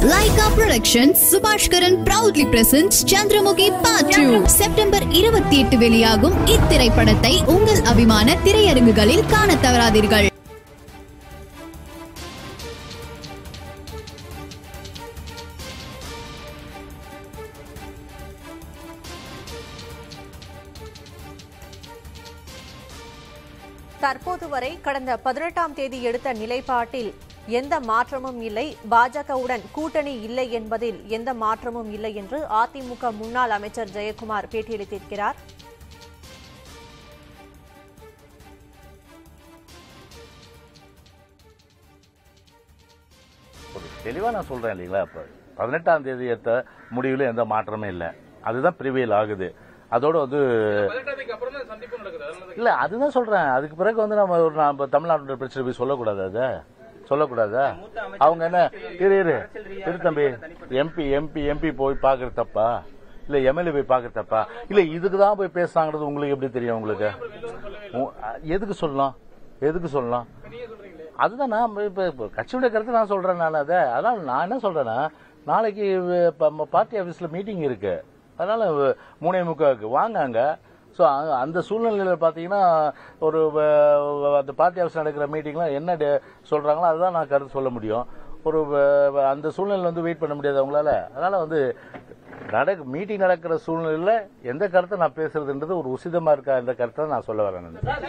Laika Productions, Subhashkaran proudly presents Chandramukhi Part 2. September 28 வெளியாகும் இத்திரைப்படத்தை உங்கள் அபிமான திரையரங்குகளில் காணத் தவறாதீர்கள். தற்போது வரை கடந்த 18ஆம் தேதி எடுத்த நிலைப்பாட்டில் எந்த மாற்றமும் இல்லை, பாஜகவுடன் கூட்டணி இல்லை என்பதில் எந்த மாற்றமும் இல்லை என்று அதிமுக முன்னாள் அமைச்சர் ஜெயக்குமார் பேட்டியளித்திருக்கிறார். தெளிவா நான் சொல்றேன் இல்லைங்களா, 18ஆம் தேதி எடுத்த முடிவில் எந்த மாற்றமே இல்லை, அதுதான் பிரிவியல் ஆகுது. அதோட வந்து இல்ல அதுதான் சொல்றேன். அதுக்கு பிறகு வந்து நம்ம தமிழ்நாட்டு பிரச்சனை போய் சொல்லக்கூடாது, அதை சொல்லக்கூடாது. அவங்க என்ன திரு தம்பி எம்பி போய் பாக்குறது தப்பா, இல்ல எம்எல்ஏ போய் பாக்குறது தப்பா, இல்ல இதுக்குதான் போய் பேசுறாங்கிறது உங்களுக்கு எப்படி தெரியும்? உங்களுக்கு எதுக்கு சொல்லலாம் அதுதான் நான் இப்ப கட்சியுடைய கருத்து நான் சொல்றேன். நான் அதான் நான் என்ன சொல்றேன்னா, நாளைக்கு பார்ட்டி ஆபீஸ்ல மீட்டிங் இருக்கு, அதனால 3:45 வாங்க. ஸோ அந்த சூழ்நிலையில் பார்த்தீங்கன்னா ஒரு அந்த பார்ட்டி ஆஃபீஸ் நடக்கிற மீட்டிங்லாம் என்ன சொல்கிறாங்களோ அதுதான் நான் கருத்து சொல்ல முடியும். ஒரு அந்த சூழ்நிலை வந்து வெயிட் பண்ண முடியாது அவங்களால. அதனால் வந்து மீட்டிங் நடக்கிற சூழ்நிலையில் எந்த கருத்தை நான் பேசுறதுன்றது ஒரு உசிதமாக இருக்கா என்ற கருத்தை நான் சொல்ல வரேன்.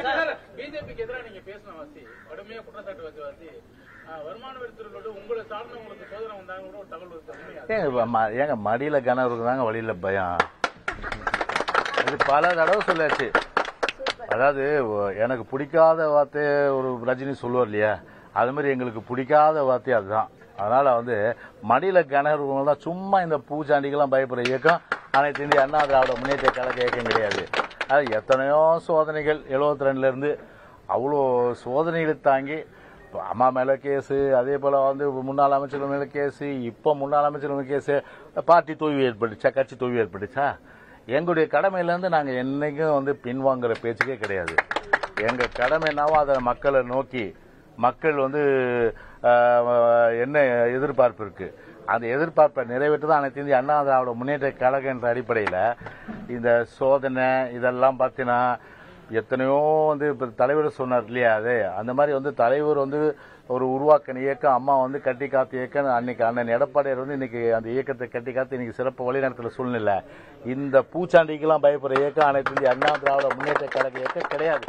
ஏங்க மடியில கனம் இருக்குதாங்க, வழியில பயம். இது பல தடவை சொல்லாச்சு. அதாவது எனக்கு பிடிக்காத வார்த்தை ஒரு ரஜினி சொல்லுவார் இல்லையா, அது மாதிரி எங்களுக்கு பிடிக்காத வார்த்தை அதுதான். அதனால வந்து மடியில கனம் தான். சும்மா இந்த பூச்சாண்டிக்கெல்லாம் பயப்படுற இயக்கம் அனைத்து இந்திய அண்ணா திராவிட முன்னேற்ற கழக இயக்கம் கிடையாது. அது எத்தனையோ சோதனைகள் 72ல இருந்து அவ்வளோ சோதனைகளை தாங்கி அம்மா மேல கேஸு, அதே போல வந்து முன்னாள் அமைச்சர்கள் மேல கேஸு, இப்ப முன்னாள் அமைச்சர்கள் கேஸு, பார்ட்டி தோல்வி ஏற்பட்டுச்சா, கட்சி தோல்வி ஏற்பட்டுச்சா? எங்களுடைய கடமையிலேருந்து நாங்கள் என்னைக்கும் வந்து பின்வாங்குற பேச்சுக்கே கிடையாது. எங்கள் கடமை என்னவோ அதை மக்களை நோக்கி, மக்கள் வந்து என்ன எதிர்பார்ப்பு இருக்கு, அந்த எதிர்பார்ப்பை நிறைவேற்று தான் அனைத்து இந்திய அண்ணா திராவிட முன்னேற்ற கழகம் என்ற அடிப்படையில் இந்த சோதனை இதெல்லாம் பார்த்தீங்கன்னா எத்தனையோ வந்து இப்போ தலைவர் சொன்னார் இல்லையா, அது அந்த மாதிரி வந்து தலைவர் வந்து ஒரு உருவாக்கின இயக்கம், அம்மா வந்து கட்டி காத்து இயக்கம். அன்னைக்கு அண்ணன் எடப்பாடியார் வந்து இன்னைக்கு அந்த இயக்கத்தை கட்டி காத்து இன்னைக்கு சிறப்பு வழிநடத்துற சூழ்நிலை. இந்த பூச்சாண்டிக்கெல்லாம் பயப்படுற இயக்கம் அனைத்து இந்திய அண்ணா திராவிட முன்னேற்ற கழக இயக்கம் கிடையாது.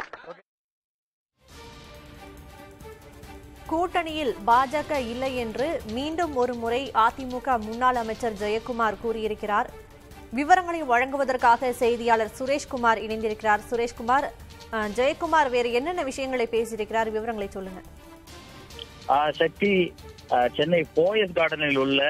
கூட்டணியில் பாஜக இல்லை என்று மீண்டும் ஒரு முறை அதிமுக முன்னாள் அமைச்சர் ஜெயக்குமார் கூறியிருக்கிறார். விவரங்களை வழங்குவதற்காக செய்தியாளர் சுரேஷ்குமார் இணைந்திருக்கிறார். சுரேஷ்குமார், ஜெயக்குமார் வேறு என்னென்ன விஷயங்களை பேசியிருக்கிறார், விவரங்களை சொல்லுங்க. சக்தி, சென்னை போயஸ் கார்டனில் உள்ள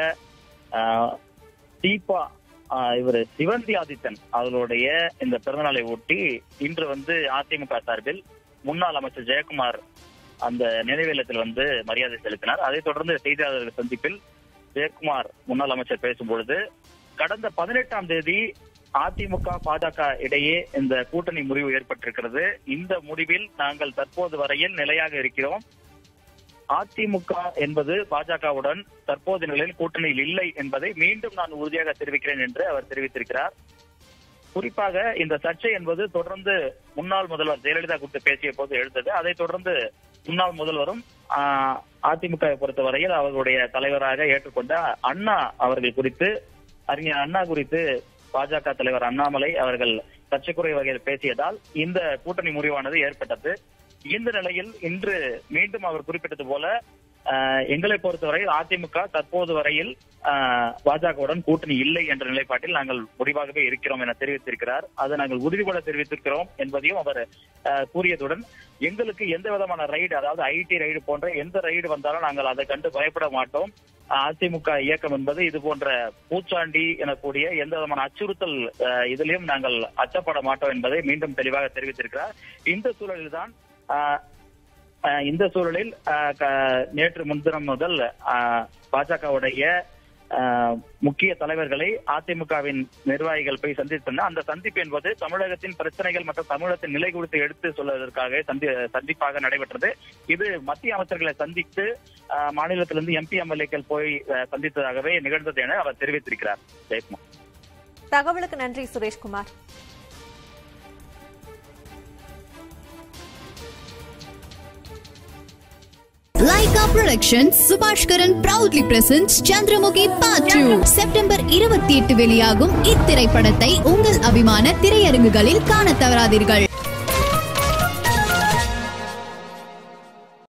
தீபா இவர் சிவந்தி ஆதித்தன் அவர்களுடைய இந்த பிறந்தநாளை ஒட்டி இன்று வந்து அதிமுக சார்பில் முன்னாள் அமைச்சர் ஜெயக்குமார் அந்த நினைவில்லத்தில் வந்து மரியாதை செலுத்தினார். அதைத் தொடர்ந்து செய்தியாளர்கள் சந்திப்பில் ஜெயக்குமார் முன்னாள் அமைச்சர் பேசும்பொழுது, கடந்த 18ஆம் தேதி அதிமுக பாஜக இடையே இந்த கூட்டணி முறிவு ஏற்பட்டிருக்கிறது. இந்த முடிவில் நாங்கள் தற்போது வரையில் நிலையாக இருக்கிறோம். அதிமுக என்பது பாஜகவுடன் தற்போது நிலையில் கூட்டணியில் இல்லை என்பதை மீண்டும் நான் உறுதியாக தெரிவிக்கிறேன் என்று அவர் தெரிவித்திருக்கிறார். குறிப்பாக இந்த சர்ச்சை என்பது தொடர்ந்து முன்னாள் முதல்வர் ஜெயலலிதா குறித்து பேசிய போது எழுந்தது. அதைத் தொடர்ந்து முன்னாள் முதல்வரும் அதிமுக பொறுத்தவரையில் அவர்களுடைய தலைவராக ஏற்றுக்கொண்ட அண்ணா அவர்கள் குறித்து, அறிஞர் அண்ணா குறித்து பாஜக தலைவர் அண்ணாமலை அவர்கள் சர்ச்சைக்குரிய வகையில் பேசியதால் இந்த கூட்டணி முறிவானது ஏற்பட்டது. இந்த நிலையில் இன்று மீண்டும் அவர் குறிப்பிட்டது போல எங்களை பொறுத்தவரையில் அதிமுக தற்போது வரையில் பாஜகவுடன் கூட்டணி இல்லை என்ற நிலைப்பாட்டில் நாங்கள் முடிவாகவே இருக்கிறோம் என தெரிவித்திருக்கிறார். அதை நாங்கள் உறுதிபட தெரிவித்திருக்கிறோம் என்பதையும் அவர் கூறியதுடன், எங்களுக்கு எந்த விதமான ரைடு, அதாவது ஐடி ரைடு போன்ற எந்த ரைடு வந்தாலும் நாங்கள் அதை கண்டு பயப்பட மாட்டோம். அதிமுக இயக்கம் என்பது இது போன்ற பூச்சாண்டி எனக்கூடிய எந்த விதமான அச்சுறுத்தல் இதிலையும் நாங்கள் அச்சப்பட மாட்டோம் என்பதை மீண்டும் தெளிவாக தெரிவித்திருக்கிறார். இந்த சூழலில் நேற்று முன்தினம் முதல் பாஜகவுடைய முக்கிய தலைவர்களை அதிமுகவின் நிர்வாகிகள் போய் சந்தித்தனர். அந்த சந்திப்பு என்பது தமிழகத்தின் பிரச்சனைகள் மற்றும் தமிழகத்தின் நிலை குறித்து எடுத்து சொல்வதற்காக சந்திப்பாக நடைபெற்றது. இது மத்திய அமைச்சர்களை சந்தித்து மாநிலத்திலிருந்து MP MLAக்கள் போய் சந்தித்ததாகவே நிகழ்ந்தது என அவர் தெரிவித்திருக்கிறார். ஜெயக்குமார், தகவலுக்கு நன்றி Sureshkumar. Laika Productions Subhashkaran proudly presents Chandramukhi Part 2. September 28 வெளியாகும் இத்திரைப்படத்தை உங்கள் அபிமான திரையரங்குகளில் காண தவறாதீர்கள்.